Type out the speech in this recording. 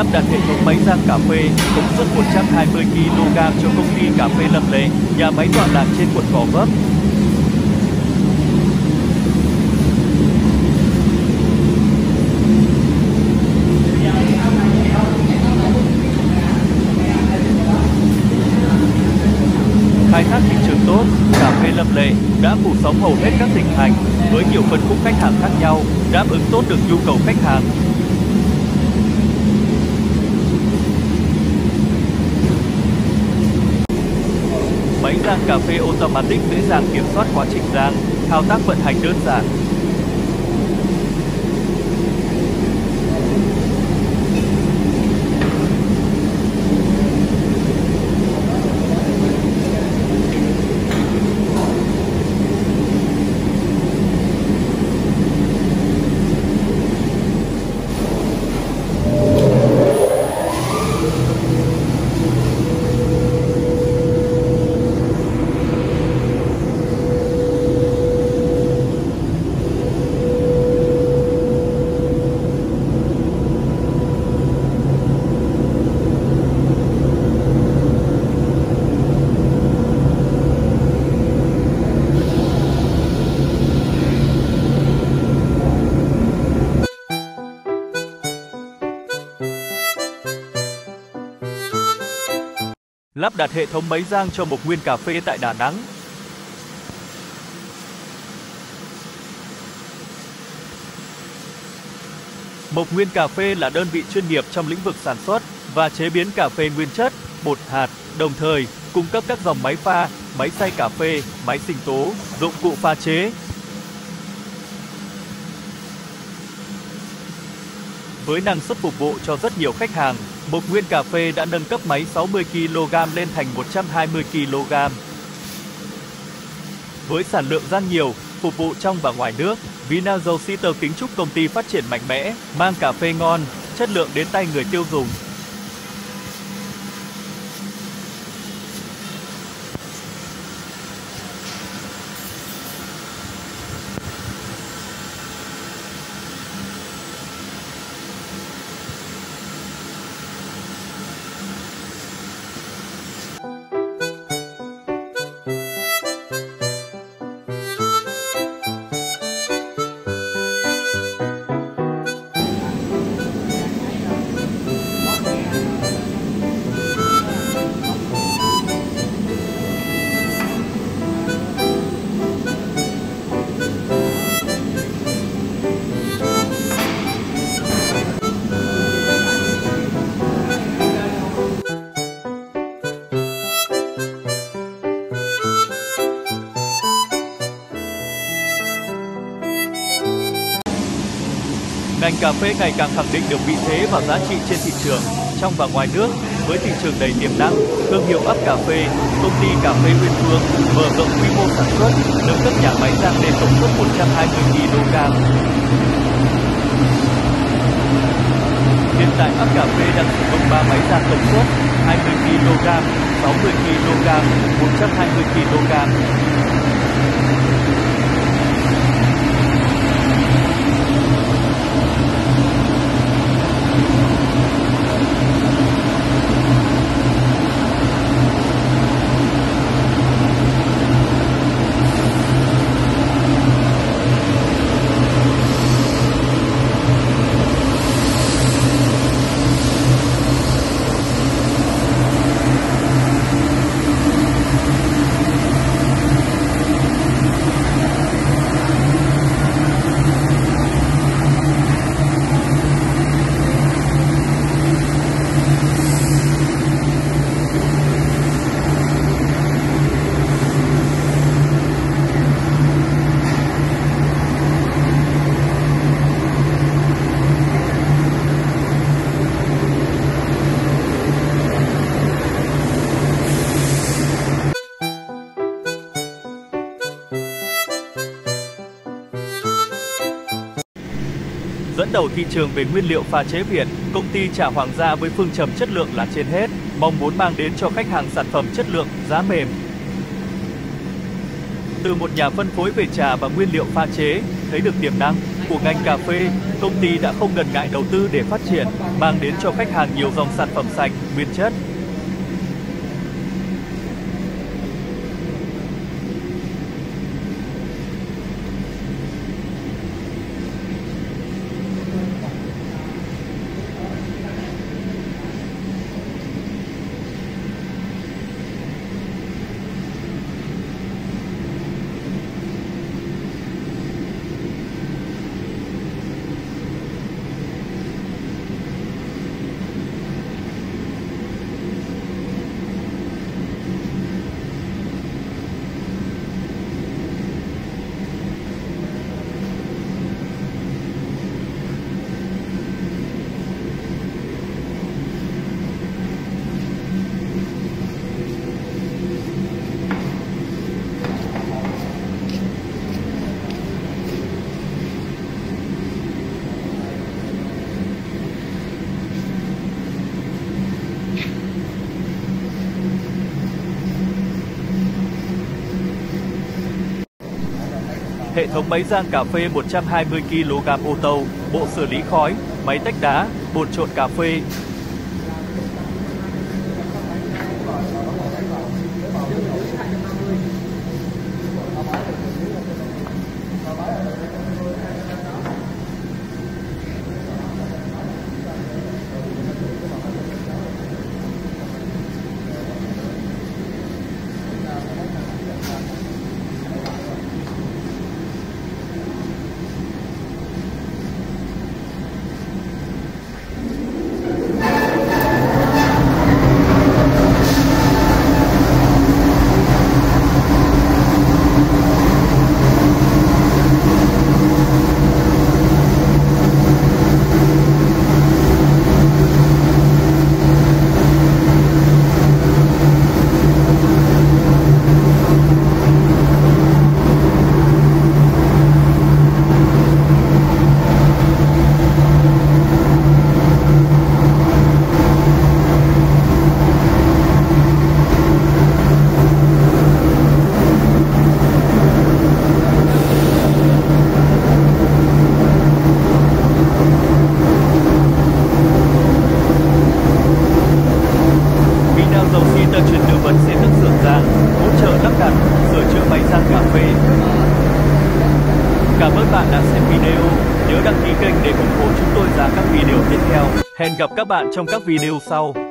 Lắp đặt hệ thống máy rang cà phê công suất 120 kg cho công ty cà phê Lâm Lệ, nhà máy tọa lạc trên quận Gò Vấp. Khai thác thị trường tốt, cà phê Lâm Lệ đã phủ sóng hầu hết các tỉnh thành với nhiều phân khúc khách hàng khác nhau, đáp ứng tốt được nhu cầu khách hàng. Máy rang cà phê automatic dễ dàng kiểm soát quá trình rang, thao tác vận hành đơn giản. Lắp đặt hệ thống máy rang cho Mộc Nguyên Cà phê tại Đà Nẵng. Mộc Nguyên Cà phê là đơn vị chuyên nghiệp trong lĩnh vực sản xuất và chế biến cà phê nguyên chất, bột hạt, đồng thời cung cấp các dòng máy pha, máy xay cà phê, máy sinh tố, dụng cụ pha chế. Với năng suất phục vụ cho rất nhiều khách hàng, Mộc Nguyên Cà phê đã nâng cấp máy 60 kg lên thành 120 kg. Với sản lượng rang nhiều, phục vụ trong và ngoài nước, Vinazone Sitter kính chúc công ty phát triển mạnh mẽ, mang cà phê ngon, chất lượng đến tay người tiêu dùng. Ngành cà phê ngày càng khẳng định được vị thế và giá trị trên thị trường, trong và ngoài nước. Với thị trường đầy tiềm năng, thương hiệu ấp cà phê, công ty cà phê Uyên Phương mở rộng quy mô sản xuất, nâng cấp nhà máy rang lên công suất 120 kg. Hiện tại ấp cà phê đang sử dụng 3 máy rang công suất 20 kg, 60 kg, 120 kg. Dẫn đầu thị trường về nguyên liệu pha chế Việt, công ty Trà Hoàng gia với phương châm chất lượng là trên hết, mong muốn mang đến cho khách hàng sản phẩm chất lượng, giá mềm. Từ một nhà phân phối về trà và nguyên liệu pha chế, thấy được tiềm năng, của ngành cà phê, công ty đã không ngần ngại đầu tư để phát triển, mang đến cho khách hàng nhiều dòng sản phẩm sạch, nguyên chất. Hệ thống máy rang cà phê 120 kg ô tô, bộ xử lý khói, máy tách đá, bột trộn cà phê. Cảm ơn bạn đã xem video. Nhớ đăng ký kênh để ủng hộ chúng tôi ra các video tiếp theo. Hẹn gặp các bạn trong các video sau.